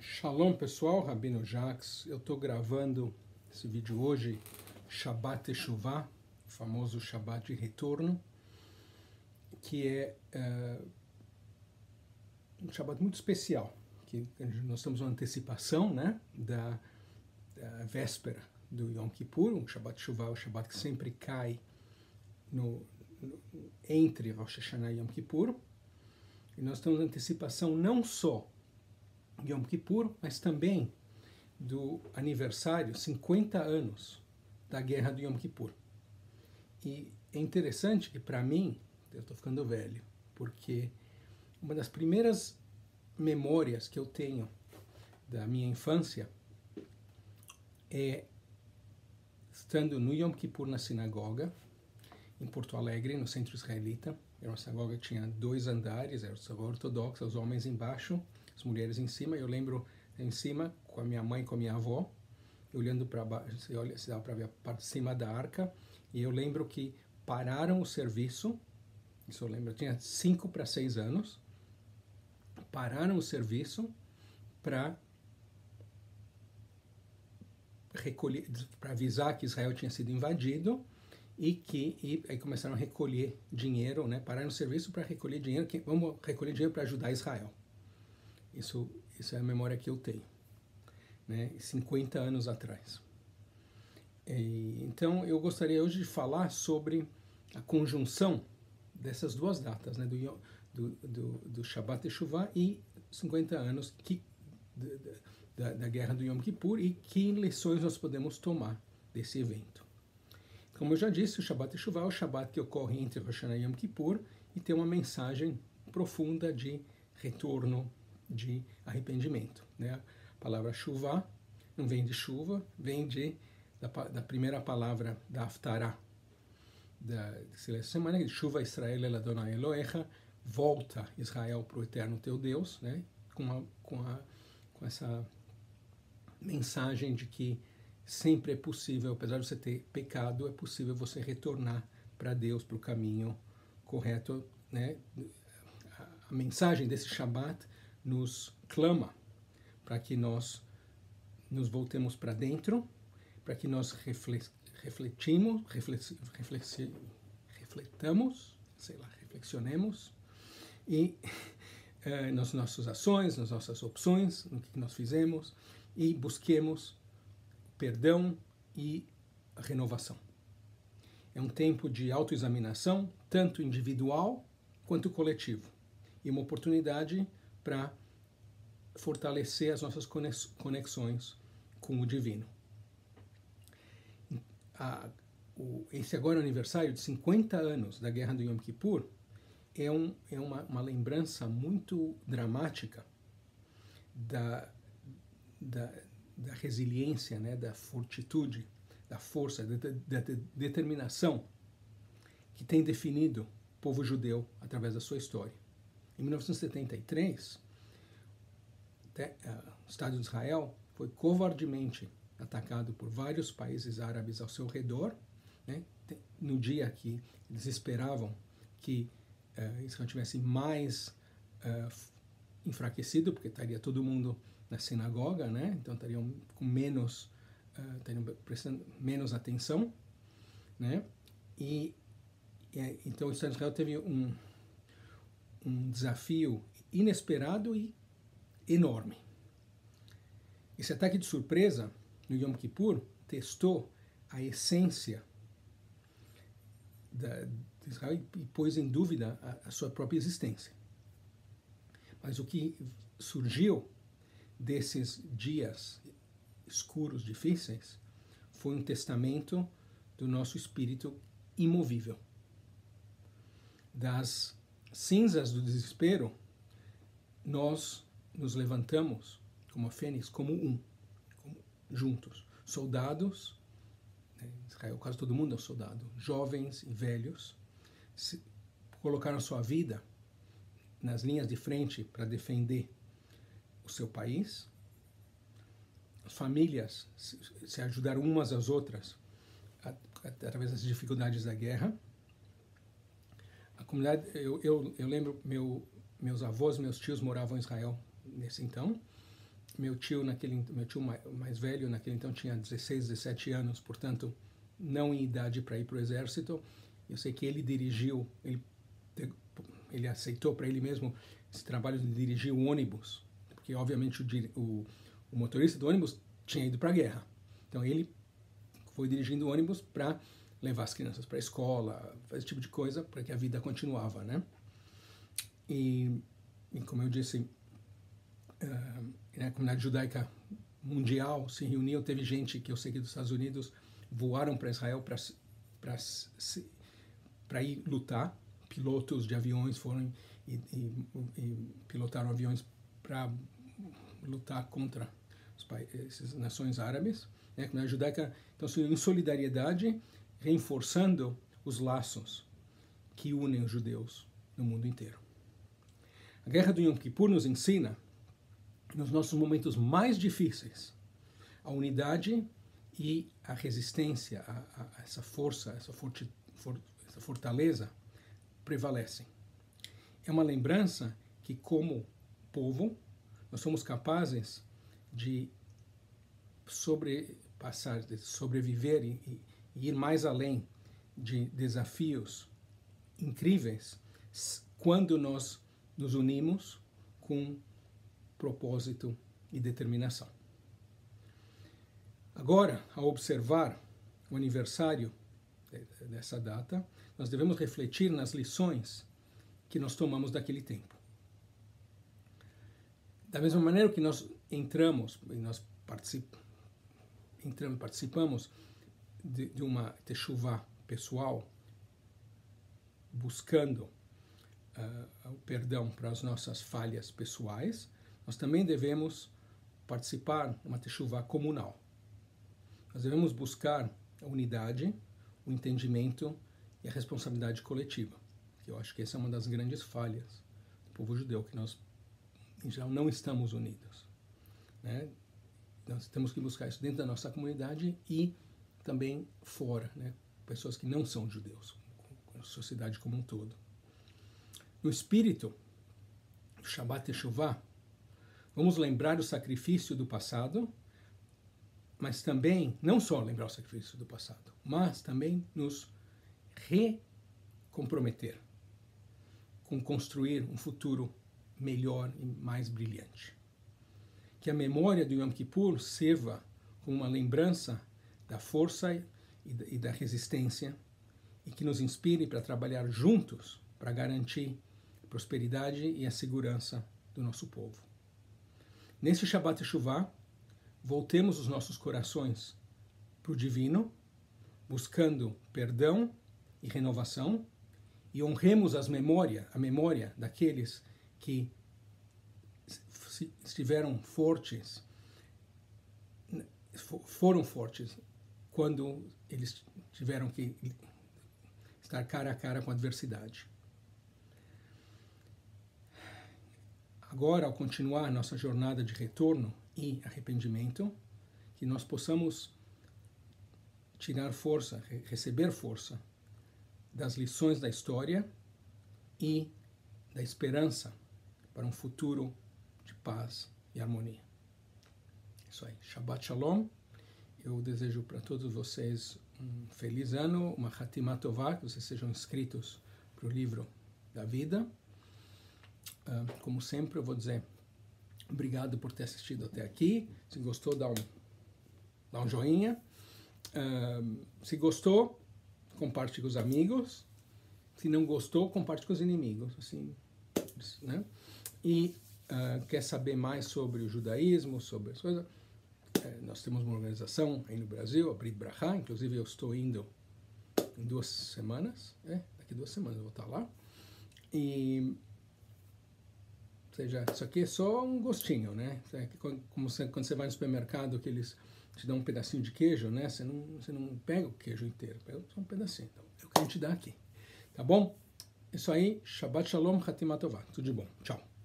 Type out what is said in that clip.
Shalom pessoal, Rabino Jacques. Eu estou gravando esse vídeo hoje, Shabbat Teshuvah, o famoso Shabbat de retorno, que é um Shabbat muito especial, que nós temos uma antecipação, né, da véspera do Yom Kippur. O Shabbat Teshuvah é o Shabbat que sempre cai entre Rosh Hashanah e Yom Kippur, e nós temos antecipação não só Yom Kippur, mas também do aniversário, 50 anos da Guerra do Yom Kippur. E é interessante que, para mim, eu estou ficando velho, porque uma das primeiras memórias que eu tenho da minha infância é estando no Yom Kippur na sinagoga, em Porto Alegre, no centro israelita. Era uma sinagoga que tinha 2 andares, era uma sinagoga ortodoxa, os homens embaixo, as mulheres em cima. Eu lembro em cima com a minha mãe e com a minha avó, olhando para baixo, se dava para ver a parte de cima da arca, e eu lembro que pararam o serviço, isso eu lembro, eu tinha 5 para 6 anos, pararam o serviço para recolher, para avisar que Israel tinha sido invadido, e aí começaram a recolher dinheiro, né? Pararam o serviço para recolher dinheiro, vamos recolher dinheiro para ajudar Israel. Isso é a memória que eu tenho, né? 50 anos atrás. Então, eu gostaria hoje de falar sobre a conjunção dessas duas datas, né? do Shabbat Teshuvah e 50 anos da Guerra do Yom Kippur, e que lições nós podemos tomar desse evento. Como eu já disse, o Shabbat Teshuvah é o Shabbat que ocorre entre Rosh Hashanah e Yom Kippur e tem uma mensagem profunda de retorno, de arrependimento, né? A palavra Shuvah não vem de chuva, vem da primeira palavra da Haftarah, da semana de Shuvah Israel el Adonai Elohecha, volta Israel para o eterno teu Deus, né? Com essa mensagem de que sempre é possível, apesar de você ter pecado, é possível você retornar para Deus, para o caminho correto, né? A mensagem desse Shabbat nos clama para que nós nos voltemos para dentro, para que nós reflexionemos e nas nossas ações, nas nossas opções, no que nós fizemos, e busquemos perdão e renovação. É um tempo de autoexaminação, tanto individual quanto coletivo, e uma oportunidade para fortalecer as nossas conexões com o divino. Esse agora aniversário de 50 anos da Guerra do Yom Kippur é uma lembrança muito dramática da resiliência, né, da fortitude, da força, da determinação que tem definido o povo judeu através da sua história. Em 1973, o Estado de Israel foi covardemente atacado por vários países árabes ao seu redor, né, no dia que eles esperavam que Israel tivesse mais enfraquecido, porque estaria todo mundo na sinagoga, né? Então estariam com estariam prestando menos atenção, né? Então o Estado de Israel teve um desafio inesperado e enorme. Esse ataque de surpresa no Yom Kippur testou a essência de Israel e pôs em dúvida a sua própria existência. Mas o que surgiu desses dias escuros, difíceis, foi um testamento do nosso espírito imovível. Das cinzas do desespero, nós nos levantamos como a fênix, como juntos. Soldados, né, em Israel quase todo mundo é um soldado, jovens e velhos, colocaram sua vida nas linhas de frente para defender o seu país. As famílias se ajudaram umas às outras através das dificuldades da guerra. A comunidade, eu lembro, meus avós, meus tios moravam em Israel nesse então, meu tio mais velho, naquele então tinha 16, 17 anos, portanto, não em idade para ir para o exército. Eu sei que ele dirigiu, ele aceitou para ele mesmo esse trabalho de dirigir o ônibus, porque obviamente o motorista do ônibus tinha ido para a guerra. Então ele foi dirigindo o ônibus para levar as crianças para a escola, esse tipo de coisa, para que a vida continuava, né? E como eu disse, a comunidade judaica mundial se reuniu, teve gente que eu sei que dos Estados Unidos voaram para Israel para ir lutar, pilotos de aviões foram e pilotaram aviões para lutar contra essas nações árabes, né? A comunidade judaica, então, em solidariedade, reforçando os laços que unem os judeus no mundo inteiro. A Guerra do Yom Kippur nos ensina, nos nossos momentos mais difíceis, a unidade e a resistência, a essa força, essa fortaleza prevalecem. É uma lembrança que, como povo, nós somos capazes de sobreviver e ir mais além de desafios incríveis quando nós nos unimos com propósito e determinação. Agora, ao observar o aniversário dessa data, nós devemos refletir nas lições que nós tomamos daquele tempo. Da mesma maneira que nós entramos e nós participamos de uma teshuvá pessoal, buscando o perdão para as nossas falhas pessoais, nós também devemos participar de uma teshuvá comunal. Nós devemos buscar a unidade, o entendimento e a responsabilidade coletiva, que eu acho que essa é uma das grandes falhas do povo judeu, que nós, em geral, não estamos unidos, né? Nós temos que buscar isso dentro da nossa comunidade e também fora, né? Pessoas que não são judeus, a sociedade como um todo. No espírito do Shabbat Teshuvah, vamos lembrar o sacrifício do passado, mas também, não só lembrar o sacrifício do passado, mas também nos recomprometer com construir um futuro melhor e mais brilhante. Que a memória do Yom Kippur sirva como uma lembrança da força e da resistência e que nos inspire para trabalhar juntos para garantir a prosperidade e a segurança do nosso povo. Neste Shabbat Teshuvah, voltemos os nossos corações para o divino, buscando perdão e renovação, e honremos a memória daqueles que estiveram fortes, foram fortes quando eles tiveram que estar cara a cara com a adversidade. Agora, ao continuar nossa jornada de retorno e arrependimento, que nós possamos tirar força, receber força das lições da história e da esperança para um futuro de paz e harmonia. Isso aí. Shabbat Shalom. Eu desejo para todos vocês um feliz ano, uma Hatimah Tová, que vocês sejam inscritos para o livro da vida. Como sempre, eu vou dizer obrigado por ter assistido até aqui. Se gostou, dá um joinha. Se gostou, compartilhe com os amigos. Se não gostou, compartilhe com os inimigos. Assim, né? E quer saber mais sobre o judaísmo, sobre as coisas, nós temos uma organização aí no Brasil, a Brit Brachá, inclusive eu estou indo em 2 semanas, daqui 2 semanas eu vou estar lá, e, ou seja, isso aqui é só um gostinho, né? Como quando você vai no supermercado, que eles te dão um pedacinho de queijo, né? Você não pega o queijo inteiro, pega só um pedacinho, então é o que a gente dá aqui, tá bom? Isso aí, Shabbat Shalom, Hatimah Tová, tudo de bom, tchau.